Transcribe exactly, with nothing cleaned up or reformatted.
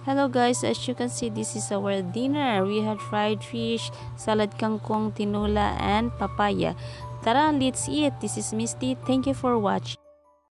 Hello guys, as you can see, this is our dinner. We had fried fish, salad kangkong, tinola, and papaya. Tara, let's eat. This is Misty. Thank you for watching.